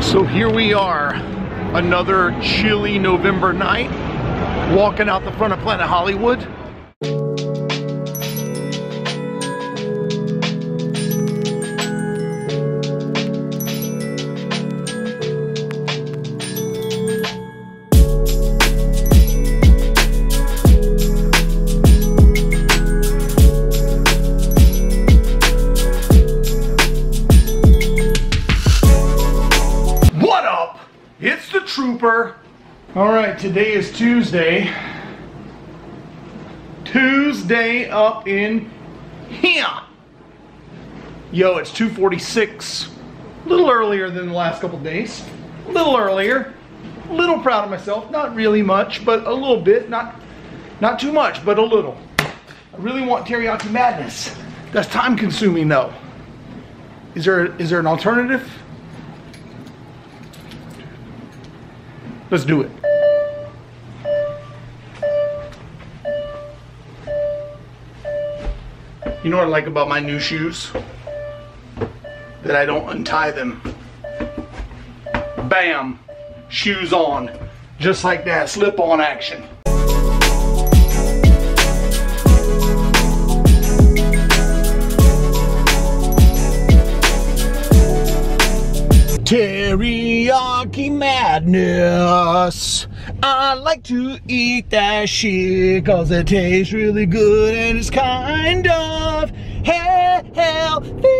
So here we are, another chilly November night, walking out the front of Planet Hollywood. It's the Trooper. All right, today is Tuesday. Tuesday up in here. Yo, it's 2:46. A little earlier than the last couple days. A little earlier. A little proud of myself. Not really much, but a little bit. Not too much, but a little. I really want teriyaki madness. That's time consuming though. Is there an alternative? Let's do it. You know what I like about my new shoes? That I don't untie them. Bam! Shoes on. Just like that, slip-on action. Teriyaki madness. I like to eat that shit cause it tastes really good and it's kind of healthy,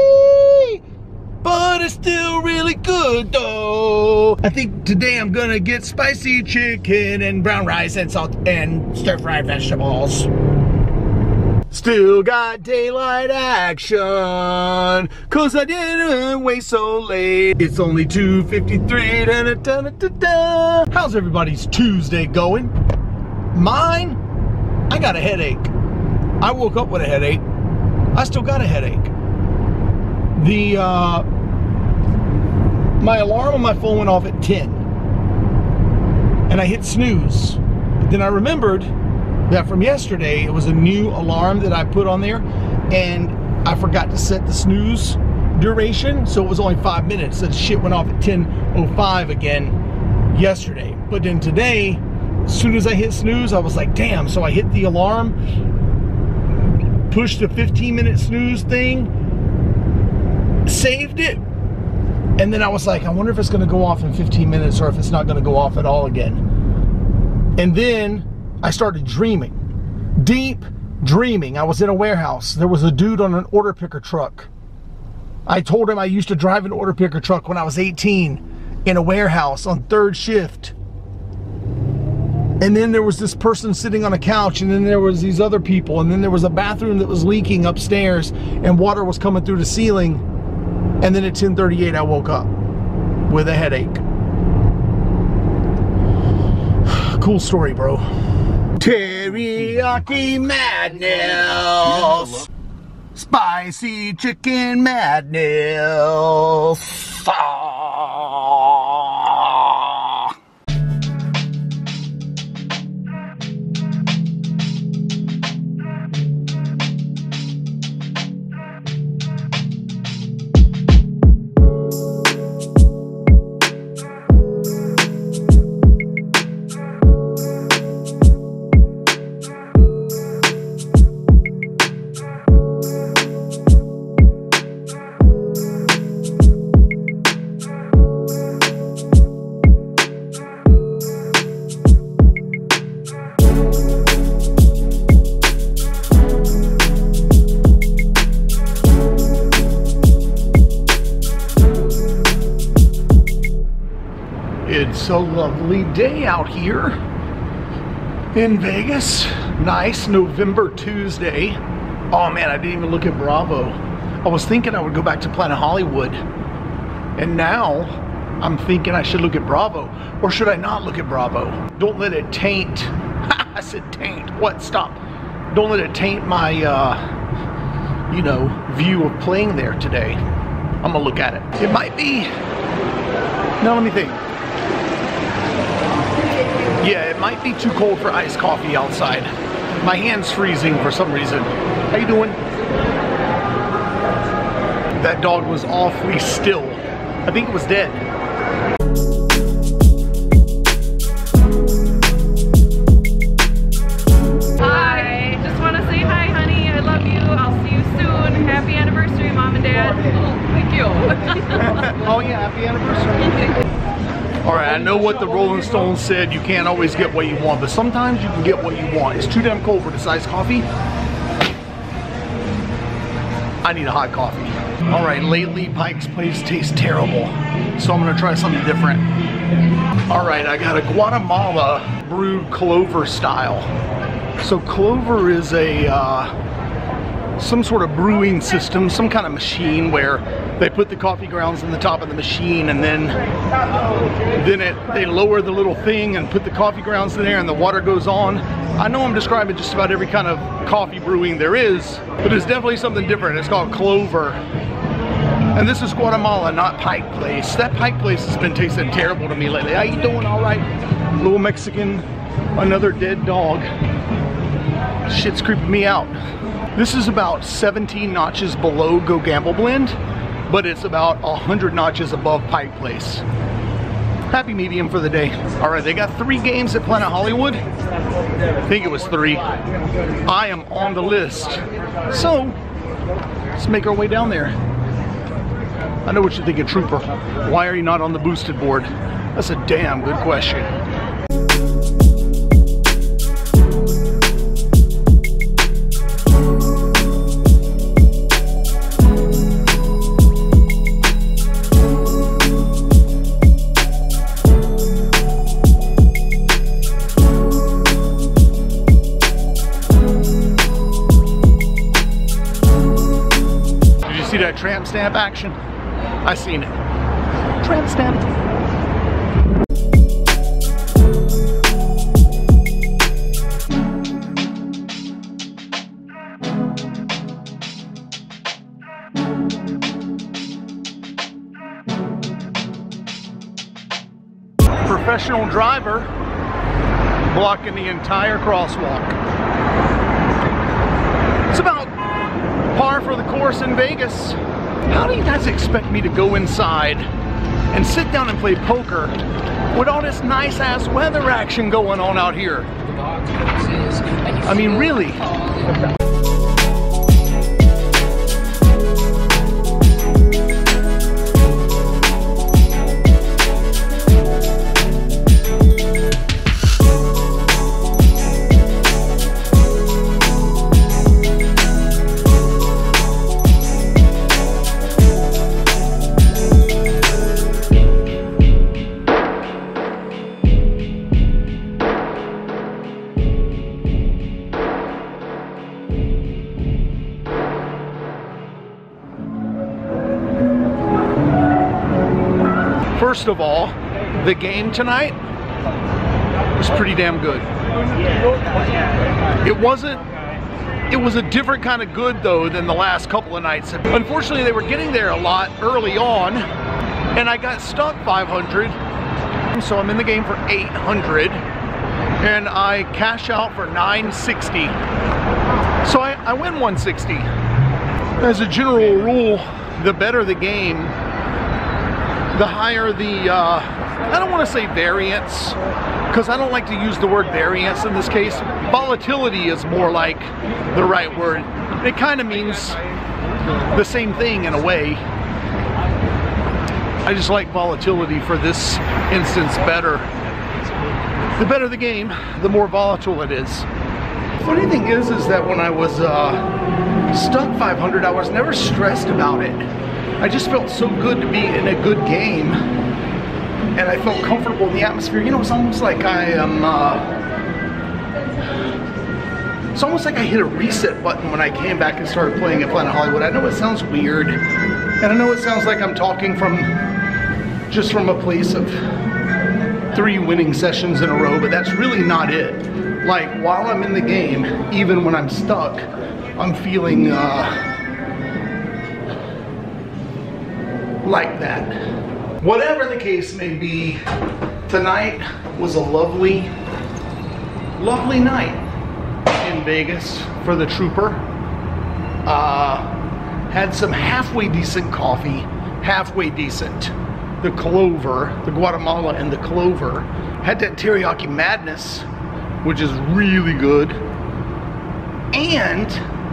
but it's still really good though. I think today I'm gonna get spicy chicken and brown rice and salt and stir-fried vegetables. Still got daylight action, cause I didn't wait so late. It's only 2:53, da-da-da-da-da. How's everybody's Tuesday going? Mine? I got a headache. I woke up with a headache. I still got a headache. My alarm on my phone went off at 10. And I hit snooze. But then I remembered that from yesterday, it was a new alarm that I put on there, and I forgot to set the snooze duration, so it was only 5 minutes. That shit went off at 10:05 again yesterday. But then today, as soon as I hit snooze, I was like, damn, so I hit the alarm, pushed the 15-minute snooze thing, saved it, and then I was like, I wonder if it's gonna go off in 15 minutes or if it's not gonna go off at all again. And then I started dreaming, deep dreaming. I was in a warehouse. There was a dude on an order picker truck. I told him I used to drive an order picker truck when I was 18 in a warehouse on third shift. And then there was this person sitting on a couch, and then there was these other people, and then there was a bathroom that was leaking upstairs and water was coming through the ceiling. And then at 10:38 I woke up with a headache. Cool story, bro. Teriyaki madness. Spicy chicken madness. It's a lovely day out here in Vegas. Nice November Tuesday. Oh man, I didn't even look at Bravo. I was thinking I would go back to Planet Hollywood, and now I'm thinking I should look at Bravo. Or should I not look at Bravo? Don't let it taint. I said taint. What? Stop. Don't let it taint my, you know, view of playing there today. I'm gonna look at it. It might be. Now let me think. Yeah, it might be too cold for iced coffee outside. My hand's freezing for some reason. How you doing? That dog was awfully still. I think it was dead. Hi, just want to say hi, honey. I love you. I'll see you soon. Happy anniversary, Mom and Dad. Oh, thank you. Oh yeah, happy anniversary. All right, I know what the Rolling Stones said, you can't always get what you want, but sometimes you can get what you want. It's too damn cold for this iced coffee. I need a hot coffee. All right, lately Pike's Place tastes terrible, so I'm gonna try something different. All right, I got a Guatemala brewed Clover style. So Clover is a some sort of brewing system, some kind of machine where they put the coffee grounds in the top of the machine, and then they lower the little thing and put the coffee grounds in there, and the water goes on. I know I'm describing just about every kind of coffee brewing there is, but it's definitely something different. It's called Clover. And this is Guatemala, not Pike Place. That Pike Place has been tasting terrible to me lately. How you doing? All right. Little Mexican, another dead dog. Shit's creeping me out. This is about 17 notches below Go Gamble Blend, but it's about 100 notches above Pike Place. Happy medium for the day. All right, they got 3 games at Planet Hollywood. I think it was 3. I am on the list. So, let's make our way down there. I know what you're thinking, Trooper. Why are you not on the boosted board? That's a damn good question. See that tramp stamp action? I seen it. Tramp stamp. Professional driver blocking the entire crosswalk. It's about par for the course in Vegas. How do you guys expect me to go inside and sit down and play poker with all this nice ass weather action going on out here? I mean, really? First of all, the game tonight was pretty damn good. It was a different kind of good though than the last couple of nights. Unfortunately, they were getting there a lot early on, and I got stuck 500. So I'm in the game for 800, and I cash out for 960. So I win 160. As a general rule, the better the game, the higher the, I don't want to say variance, because I don't like to use the word variance in this case. Volatility is more like the right word. It kind of means the same thing in a way. I just like volatility for this instance better. The better the game, the more volatile it is. The funny thing is that when I was stuck 500, I was never stressed about it. I just felt so good to be in a good game, and I felt comfortable in the atmosphere. You know, it's almost like I am, it's almost like I hit a reset button when I came back and started playing at Planet Hollywood. I know it sounds weird, and I know it sounds like I'm talking just from a place of 3 winning sessions in a row, but that's really not it. Like, while I'm in the game, even when I'm stuck, I'm feeling, like that. Whatever the case may be, tonight was a lovely night in Vegas for the Trooper. Had some halfway decent coffee, halfway decent. the Clover, the Guatemala and the Clover. Had that Teriyaki Madness, which is really good. And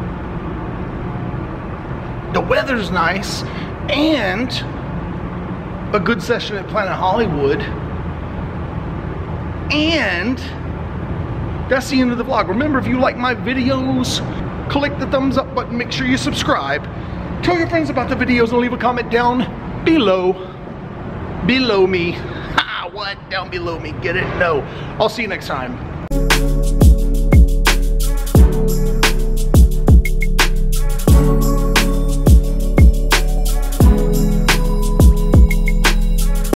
the weather's nice. And a good session at Planet Hollywood. And that's the end of the vlog. Remember, if you like my videos, click the thumbs up button, make sure you subscribe. Tell your friends about the videos and leave a comment down below. Below me. What? Down below me. Get it? No. I'll see you next time.